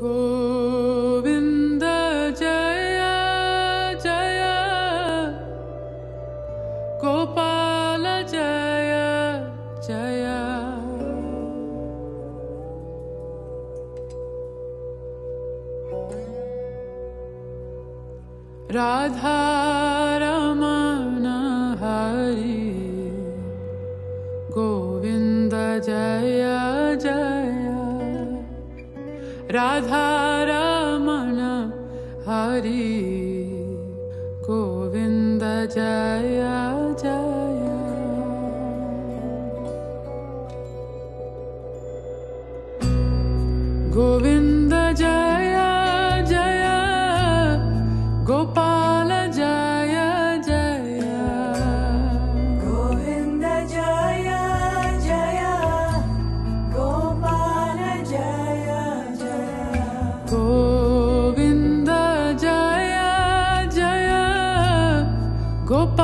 गोविन्द जय जय गोपाल जय जय राधा रमण हरि गोविन्द जय जय राधा रमण हरि गोविन्द जय जय गोविन्द जय जय गोपाल जय जय गोविन्द जय जय गोपाल जय जय गोविन्द जय जय गोपाल